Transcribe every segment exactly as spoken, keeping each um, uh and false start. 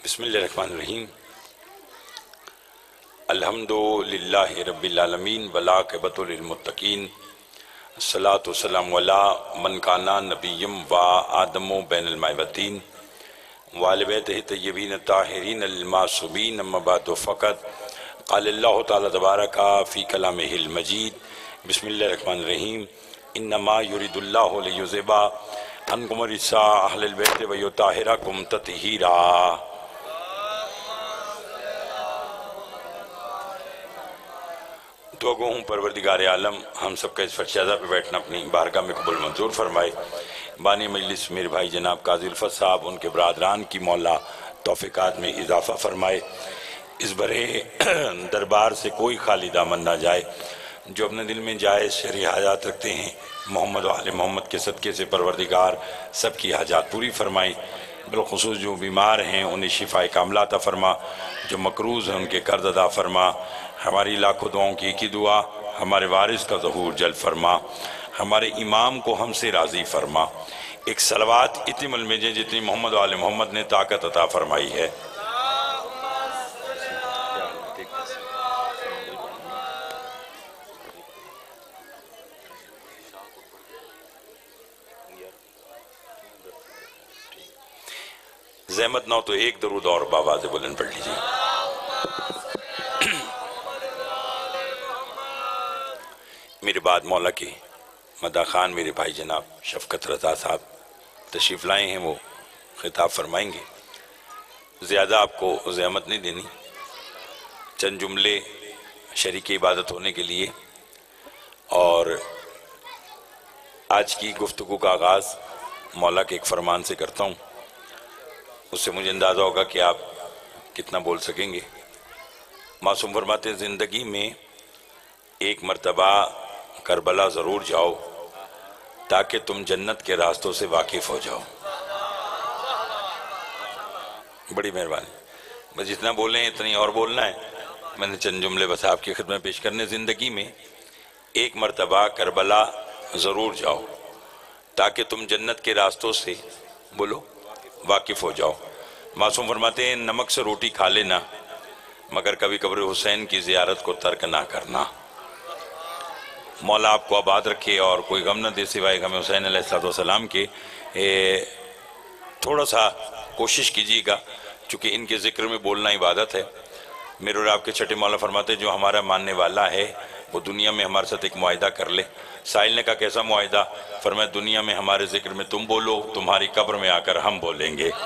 بسم اللہ الرحمن الرحیم الحمدللہ رب العالمین والعاقبۃ للمتقین الصلاۃ والسلام علی من کان نبیم و آدم بین الماء والطین وآل بیتہ الطیبین الطاہرین المعصومین اما بعد فقط قال اللہ تعالی تبارک فی کلامہ المجید بسم اللہ الرحمن الرحیم انما یرید اللہ لیذہب عنکم الرجس اہل البیت ویطہرکم تطہیرا۔ دعا گو ہوں پروردگار عالم ہم سب کا اس فرشادہ پہ بیٹھنا اپنی بارگاہ میں قبول منظور فرمائے۔ بانی مجلس میرے بھائی جناب قاضی الفت صاحب ان کے برادران کی مولا توفیقات میں اضافہ فرمائے۔ اس برے دربار سے کوئی خالی دامن نہ جائے۔ جو اپنے دل میں جائز شرعی حاجات رکھتے ہیں محمد و آل محمد کے صدقے سے پروردگار سب کی حاجات پوری فرمائے۔ بالخصوص جو بیمار ہیں انہیں شفاء کاملہ عطا فرما، جو مقروض ہیں ان کے قرض ادا فرما۔ ہماری لاکھوں دعاؤں کی ایک ہی دعا، ہمارے وارث کا ظہور جلد فرما، ہمارے امام کو ہم سے راضی فرما۔ ایک صلوات اتنی ملمجے جتنی محمد و آل محمد نے طاقت عطا فرمائی ہے۔ زحمت نہ ہو تو ایک درود اور بآواز بلند پڑھ لیجیے۔ میرے بعد مولا کے مداح خان میرے بھائی جناب شفقت رضا صاحب تشریف لائے ہیں، وہ خطاب فرمائیں گے۔ زیادہ آپ کو زحمت نہیں دینی، چند جملے شریک عبادت ہونے کے لیے۔ اور آج کی گفتگو کا آغاز مولا کے ایک فرمان سے کرتا ہوں، اس سے مجھے اندازہ ہوگا کہ آپ کتنا بول سکیں گے۔ معصوم فرماتے ہیں زندگی میں ایک مرتبہ کربلا ضرور جاؤ تاکہ تم جنت کے راستوں سے واقف ہو جاؤ۔ بڑی مہربانی، بس جتنا بولیں اتنی اور بولنا ہے۔ میں نے چند جملے بس آپ کی خدمت پیش کرنے۔ زندگی میں ایک مرتبہ کربلا ضرور جاؤ تاکہ تم جنت کے راستوں سے بولو واقف ہو جاؤ۔ معصوم فرماتے ہیں نمک سے روٹی کھا لینا مگر کبھی قبر حسین کی زیارت کو ترک نہ کرنا۔ مولا آپ کو آباد رکھے اور کوئی غم نہ دے سوائے غم حسین علیہ السلام کے۔ تھوڑا سا کوشش کیجیے گا چونکہ ان کے ذکر میں بولنا عبادت ہے۔ میرے اور آپ کے چھٹے مولا فرماتے ہیں جو ہمارا ماننے والا ہے وہ دنیا میں ہمارے ساتھ ایک معاہدہ کر لے۔ سائل نے کہا کیسا معاہدہ؟ فرمایا دنیا میں ہمارے ذکر میں تم بولو، تمہاری قبر میں آ کر ہم بولیں گے۔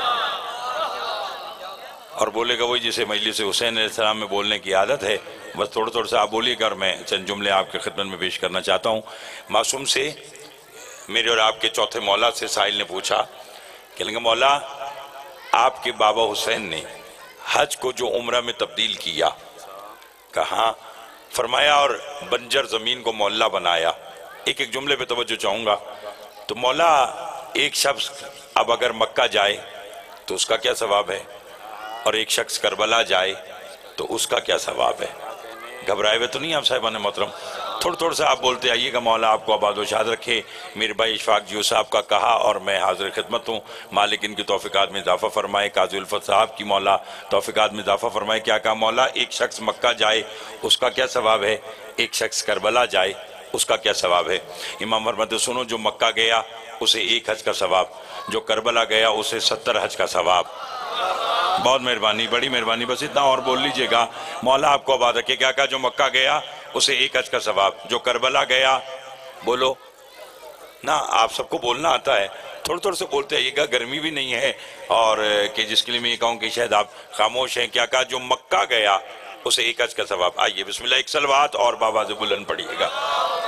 اور بولے گا وہی جسے مجلس حسین علیہ السلام میں بولنے کی عادت ہے۔ بس تھوڑا تھوڑا سا آپ بولیے گا اور میں چند جملے آپ کے خدمت میں پیش کرنا چاہتا ہوں۔ معصوم سے میرے اور آپ کے چوتھے مولا سے سائل نے پوچھا کہ لگا مولا آپ کے بابا حسین نے حج کو جو عمرہ میں تبدیل کیا، کہاں؟ فرمایا اور بنجر زمین کو محلہ بنایا۔ ایک ایک جملے پہ توجہ چاہوں گا۔ تو مولا ایک شخص اب اگر مکہ جائے تو اس کا کیا ثواب ہے، اور ایک شخص کربلا جائے تو اس کا کیا ثواب ہے؟ گھبرائے ہوئے تو نہیں آپ صاحبان محترم؟ تھوڑا تھوڑا سا آپ بولتے آئیے گا۔ مولا آپ کو آباد و شاد رکھے۔ میرے بھائی اشفاق جیو صاحب کا کہا اور میں حاضر خدمت ہوں، مالک ان کی توفیقات میں اضافہ فرمائے۔ قاضی الفت صاحب کی مولا توفیقات میں اضافہ فرمائے۔ کیا کہا مولا؟ ایک شخص مکہ جائے اس کا کیا ثواب ہے، ایک شخص کربلا جائے اس کا کیا ثواب ہے؟ امام فرماتے سنو، جو مکہ گیا اسے ایک حج کا ثواب، جو کربلا گیا اسے ستر حج کا ثواب۔ بہت مہربانی، بڑی مہربانی، بس اتنا اور بول لیجئے گا۔ مولا آپ کو آباد رکھے۔ کیا کہا؟ جو مکہ گیا اسے ایک حج کا ثواب، جو کربلا گیا بولو نا، آپ سب کو بولنا آتا ہے، تھوڑا تھوڑا سے بولتے آئیے گا، گرمی بھی نہیں ہے اور کہ جس کے لیے میں یہ کہوں کہ شاید آپ خاموش ہیں۔ کیا کہا؟ جو مکہ گیا اسے ایک حج کا ثواب۔ آئیے بسم اللہ ایک صلوات اور بآواز بلند پڑھیے گا۔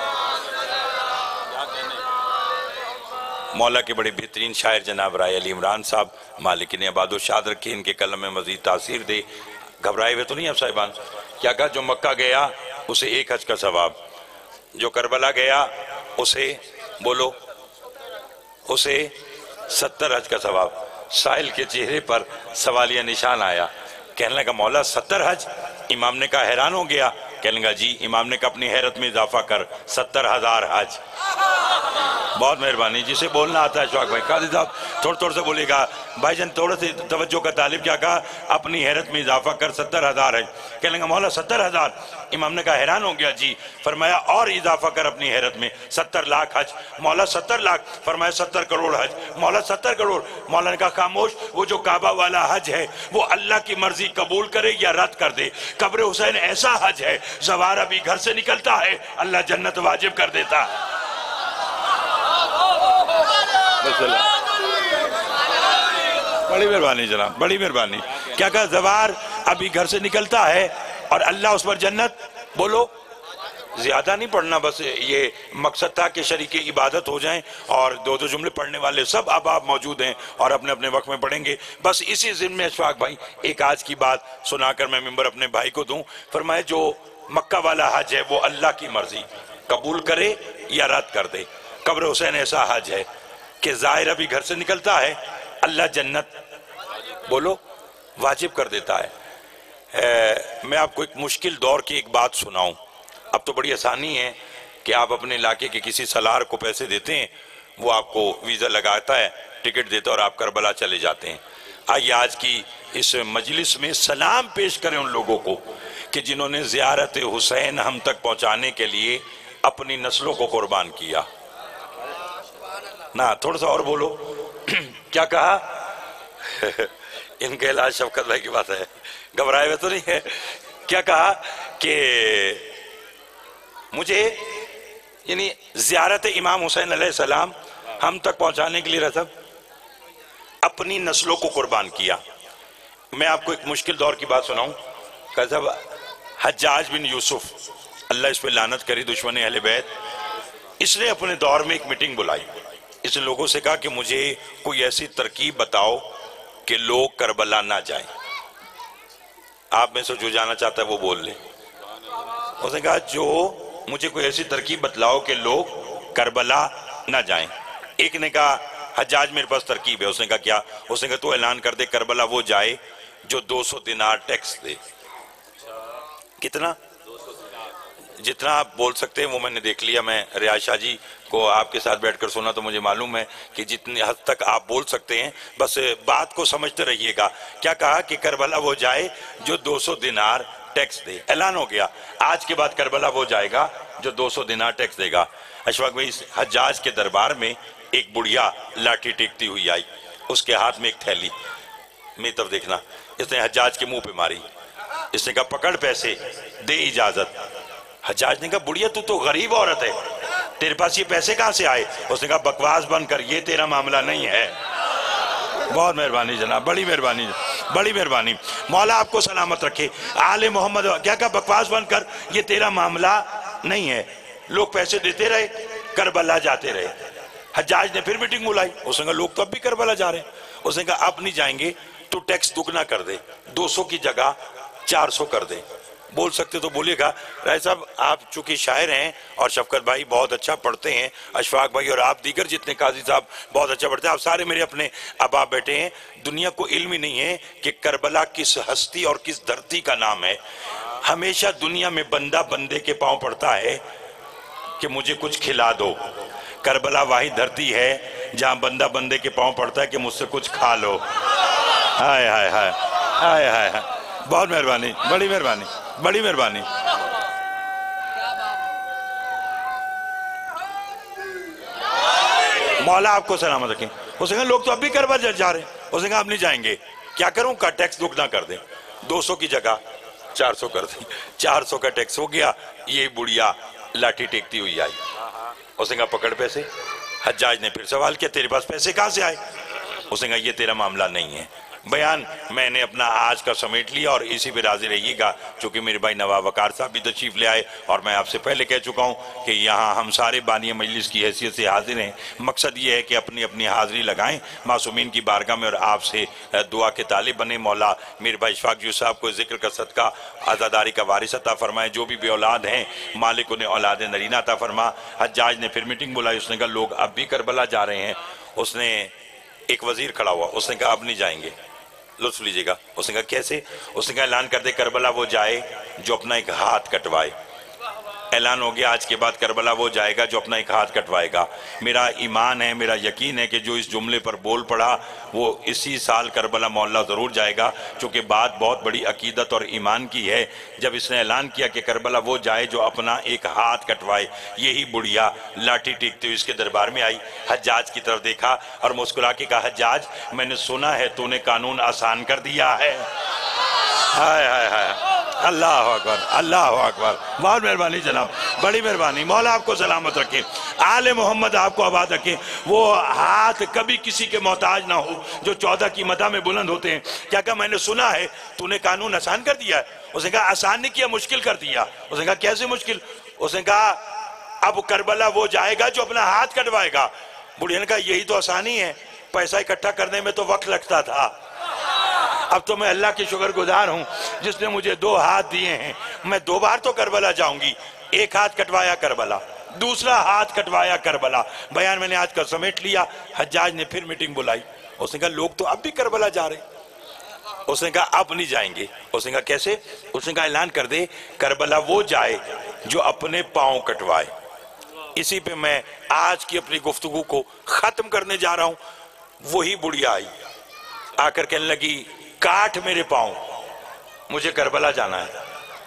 مولا کے بڑے بہترین شاعر جناب رائے علی عمران صاحب مالک نے آباد و شاد رکھے، ان کے قلم میں مزید تاثیر دے۔ گھبرائے ہوئے تو نہیں آپ صاحبان؟ کیا کہا؟ جو مکہ گیا اسے ایک حج کا ثواب، جو کربلا گیا اسے بولو اسے ستر حج کا ثواب۔ سائل کے چہرے پر سوالیہ نشان آیا، کہنے لگا مولا ستر حج؟ امام نے کہا حیران ہو گیا؟ کہنے لگا جی۔ امام نے کہا اپنی حیرت میں اضافہ کر ستر ہزار حج۔ بہت مہربانی، جسے بولنا آتا ہے اشفاق بھائی۔ قاضی صاحب تھوڑ تھوڑ سے بولیے گا، بھائی جان تھوڑا سے توجہ کا طالب، کیا کہا؟ اپنی حیرت میں اضافہ کر، ستر ہزار ہے۔ کہنے لگا مولا ستر ہزار؟ امام نے کہا حیران ہو گیا جی۔ فرمایا اور اضافہ کر اپنی حیرت میں، ستر لاکھ حج۔ مولا ستر لاکھ؟ فرمایا ستر کروڑ حج۔ مولا ستر کروڑ؟ مولا نے کہا خاموش، وہ جو کعبہ والا حج ہے وہ اللہ کی مرضی قبول کرے یا رد کر دے۔ قبر حسین ایسا حج ہے، زوار ابھی گھر سے نکلتا ہے اللہ جنت واجب کر دیتا ہے۔ بڑی مہربانی جناب، بڑی مہربانی۔ کیا کہا؟ زوار ابھی گھر سے نکلتا ہے اور اللہ اس پر جنت۔ بولو زیادہ نہیں پڑھنا، بس یہ مقصد تھا کہ شریک عبادت ہو جائیں، اور دو دو جملے پڑھنے والے سب اب آپ موجود ہیں اور اپنے اپنے وقت میں پڑھیں گے۔ بس اسی ضمن میں اشفاق بھائی ایک آج کی بات سنا کر میں ممبر اپنے بھائی کو دوں۔ فرمائے جو مکہ والا حج ہے وہ اللہ کی مرضی قبول کرے یا رد کر دے۔ قبر حسین ایسا حج ہے کہ ظاہر ابھی گھر سے نکلتا ہے اللہ جنت بولو واجب کر دیتا ہے۔ میں آپ کو ایک مشکل دور کی ایک بات سناؤں۔ اب تو بڑی آسانی ہے کہ آپ اپنے علاقے کے کسی سالار کو پیسے دیتے ہیں، وہ آپ کو ویزا لگاتا ہے، ٹکٹ دیتا ہے اور آپ کربلا چلے جاتے ہیں۔ آئیے آج کی اس مجلس میں سلام پیش کریں ان لوگوں کو کہ جنہوں نے زیارت حسین ہم تک پہنچانے کے لیے اپنی نسلوں کو قربان کیا۔ نا تھوڑا سا اور بولو۔ کیا کہا؟ ان کے علاج شفقت بھائی کی بات ہے، گھبرائے ہوئے تو نہیں ہے۔ کیا کہا کہ مجھے یعنی زیارت امام حسین علیہ السلام ہم تک پہنچانے کے لیے رسم اپنی نسلوں کو قربان کیا۔ میں آپ کو ایک مشکل دور کی بات سناؤں۔ کہ صاحب حجاج بن یوسف، اللہ اس پہ لعنت کری، دشمن اہل بیت، اس نے اپنے دور میں ایک میٹنگ بلائی۔ اس نے لوگوں سے کہا کہ مجھے کوئی ایسی ترکیب بتاؤ کہ لوگ کربلا نہ جائیں۔ آپ میں سے جو جانا چاہتا ہے وہ بول لے۔ اس نے کہا جو مجھے کوئی ایسی ترکیب بتلاؤ کہ لوگ کربلا نہ جائیں۔ ایک نے کہا حجاج میرے پاس ترکیب ہے۔ اس نے کہا کیا؟ اس نے کہا تو اعلان کر دے کربلا وہ جائے جو دو سو دینار ٹیکس دے۔ کتنا؟ جتنا آپ بول سکتے ہیں وہ میں نے دیکھ لیا۔ میں ریاض شاہ جی کو آپ کے ساتھ بیٹھ کر سنا تو مجھے معلوم ہے کہ جتنی حد تک آپ بول سکتے ہیں، بس بات کو سمجھتے رہیے گا۔ کیا کہا کہ کربلا وہ جائے جو دو سو دینار ٹیکس دے۔ اعلان ہو گیا آج کے بعد کربلا وہ جائے گا جو دو سو دینار ٹیکس دے گا۔ اشفاق بھائی حجاج کے دربار میں ایک بڑھیا لاٹھی ٹیکتی ہوئی آئی، اس کے ہاتھ میں ایک تھیلی، میری طرف دیکھنا۔ اس نے حجاج کے منہ پہ ماری۔ اس نے کہا پکڑ پیسے، دے اجازت۔ حجاج نے کہا بڑھیا تو تو غریب عورت ہے، تیرے پاس یہ پیسے کہاں سے آئے؟ اس نے کہا بکواس بند کر، یہ تیرا معاملہ نہیں ہے۔ بہت مہربانی جناب، بڑی مہربانی، بڑی مہربانی۔ مولا آپ کو سلامت رکھے۔ آل محمد کیا کہا؟ بکواس بند کر، یہ تیرا معاملہ نہیں ہے۔ لوگ پیسے دیتے رہے، کربلا جاتے رہے۔ حجاج نے پھر میٹنگ بلائی۔ اس نے کہا لوگ تو اب بھی کربلا جا رہے ہیں۔ اس نے کہا اب نہیں جائیں گے تو ٹیکس دگنا کر دے، دو سو کی جگہ چار سو کر دے۔ بول سکتے تو بولیے گا۔ رائے صاحب آپ چونکہ شاعر ہیں اور شفقت بھائی بہت اچھا پڑھتے ہیں، اشفاق بھائی اور آپ دیگر جتنے قاضی صاحب بہت اچھا پڑھتے ہیں، آپ سارے میرے اپنے اباب بیٹے ہیں، دنیا کو علم ہی نہیں ہے کہ کربلا کس ہستی اور کس دھرتی کا نام ہے۔ ہمیشہ دنیا میں بندہ بندے کے پاؤں پڑتا ہے کہ مجھے کچھ کھلا دو۔ کربلا واحد دھرتی ہے جہاں بندہ بندے کے پاؤں پڑتا ہے کہ مجھ سے کچھ کھا لو۔ ہائے ہائے ہائے ہائے ہائے ہائے، بہت مہربانی، بڑی مہربانی، بڑی مہربانی۔ مولا آپ کو سلامت رکھیں۔ اس نے کہا لوگ تو اب بھی کربلا جا رہے ہیں۔ اس نے کہا اب نہیں جائیں گے۔ کیا کروں؟ کا ٹیکس دگنا کر دیں، دو سو کی جگہ چار سو کر دیں۔ چار سو کا ٹیکس ہو گیا۔ یہ بڑھیا لاٹھی ٹیکتی ہوئی آئی۔ اس نے کہا پکڑ پیسے۔ حجاج نے پھر سوال کیا تیرے پاس پیسے کہاں سے آئے؟ اس نے کہا یہ تیرا معاملہ نہیں ہے۔ بیان میں نے اپنا آج کا سمیٹ لیا اور اسی پہ راضی رہیے گا، چونکہ میرے بھائی نواب وقار صاحب بھی تشریف لے آئے اور میں آپ سے پہلے کہہ چکا ہوں کہ یہاں ہم سارے بانی مجلس کی حیثیت سے حاضر ہیں۔ مقصد یہ ہے کہ اپنی اپنی حاضری لگائیں معصومین کی بارگاہ میں اور آپ سے دعا کے طالب بنے۔ مولا میرے بھائی اشفاق جو صاحب کو ذکر کا صدقہ عزاداری کا وارث عطا فرمائے، جو بھی بے اولاد ہیں مالک انہیں اولاد نرینہ عطا فرما۔ حجاج نے پھر میٹنگ بلائی۔ اس نے کہا لوگ اب بھی کربلا جا رہے ہیں۔ اس نے ایک وزیر کھڑا ہوا، اس نے کہا اب نہیں جائیں گے۔ لطف لیجئے گا۔ اس نے کہا کیسے؟ اس نے کہا اعلان کر دے کربلا وہ جائے جو اپنا ایک ہاتھ کٹوائے۔ اعلان ہو گیا آج کے بعد کربلا وہ جائے گا جو اپنا ایک ہاتھ کٹوائے گا۔ میرا ایمان ہے، میرا یقین ہے کہ جو اس جملے پر بول پڑا وہ اسی سال کربلا محلہ ضرور جائے گا، چونکہ بات بہت بڑی عقیدت اور ایمان کی ہے۔ جب اس نے اعلان کیا کہ کربلا وہ جائے جو اپنا ایک ہاتھ کٹوائے، یہی بڑھیا لاٹھی ٹیکتے ہوئے اس کے دربار میں آئی، حجاج کی طرف دیکھا اور مسکرا کے کہا، حجاج میں نے سنا ہے تو نے قانون آسان کر دیا ہے۔ ہائے ہائے ہائے، اللہ اکبر، اللہ اکبر، بہت مہربانی جناب، بڑی مہربانی، مولا آپ کو سلامت رکھے، آل محمد آپ کو آباد رکھے۔ وہ ہاتھ کبھی کسی کے محتاج نہ ہو جو چودہ کی مدح میں بلند ہوتے ہیں۔ کیا کہا، میں نے سنا ہے تو نے قانون آسان کر دیا ہے۔ اس نے کہا آسان نہیں کیا، مشکل کر دیا۔ اس نے کہا کیسے مشکل؟ اس نے کہا اب کربلا وہ جائے گا جو اپنا ہاتھ کٹوائے گا۔ بڑھیا نے کہا یہی تو آسانی ہے، پیسہ اکٹھا کرنے میں تو وقت لگتا تھا، اب تو میں اللہ کی شکر گزار ہوں جس نے مجھے دو ہاتھ دیے ہیں، میں دو بار تو کربلا جاؤں گی، ایک ہاتھ کٹوایا کربلا، دوسرا ہاتھ کٹوایا کربلا۔ بیان میں نے آج کا سمیٹ لیا۔ حجاج نے پھر میٹنگ بلائی، اس نے کہا لوگ تو اب بھی کربلا جا رہے، اس نے کہا اب نہیں جائیں گے۔ اس نے کہا کیسے؟ اس نے کہا اعلان کر دے کربلا وہ جائے جو اپنے پاؤں کٹوائے۔ اسی پہ میں آج کی اپنی گفتگو کو ختم کرنے جا رہا ہوں۔ وہی بڑھیا آئی، آ کر کہنے لگی کاٹ میرے پاؤں، مجھے کربلا جانا ہے۔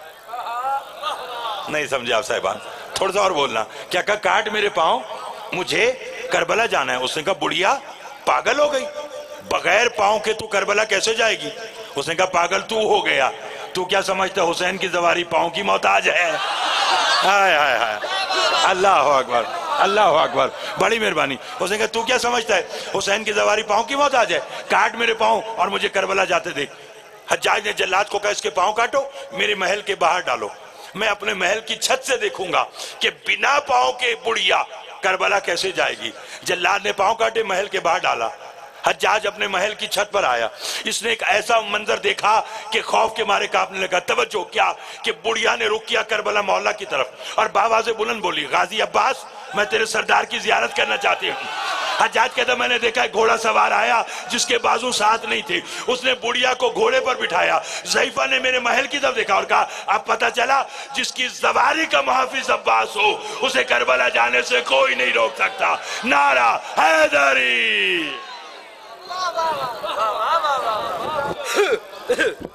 نہیں سمجھے آپ صاحبان، تھوڑا سا اور بولنا۔ کیا کہا؟ کاٹ میرے پاؤں، مجھے کربلا جانا ہے۔ اس نے کہا بڑھیا پاگل ہو گئی، بغیر پاؤں کے تو کربلا کیسے جائے گی؟ اس نے کہا پاگل تو ہو گیا، تو کیا سمجھتا حسین کی زواری پاؤں کی محتاج ہے؟ ہائے ہائے ہائے، اللہ اکبر، اللہ اکبر، بڑی مہربانی۔ اس نے کہا تو کیا سمجھتا ہے حسین کی زواری پاؤں کی محتاج ہے؟ کاٹ میرے پاؤں اور مجھے کربلا جاتے دیکھ۔ حجاج نے جلاد کو کہا اس کے پاؤں کاٹو، میرے محل کے باہر ڈالو، میں اپنے محل کی چھت سے دیکھوں گا کہ بنا پاؤں کے بڑھیا کربلا کیسے جائے گی۔ جلاد نے پاؤں کاٹے، محل کے باہر ڈالا۔ حجاج اپنے محل کی چھت پر آیا، اس نے ایک ایسا منظر دیکھا کہ خوف کے مارے کانپنے لگا۔ توجہ کیا کہ بڑھیا نے رخ کیا کربلا محلہ کی طرف اور بآواز بلند بولی غازی عباس میں تیرے سردار کی زیارت کرنا چاہتی ہوں۔ حجاج کہتا میں نے دیکھا ایک گھوڑا سوار آیا جس کے بازو ساتھ نہیں تھے، اس نے بڑھیا کو گھوڑے پر بٹھایا۔ ضعیفہ نے میرے محل کی طرف دیکھا اور کہا اب پتہ چلا جس کی زواری کا محافظ عباس ہو اسے کربلا جانے سے کوئی نہیں روک سکتا۔ نعرہ حیدری!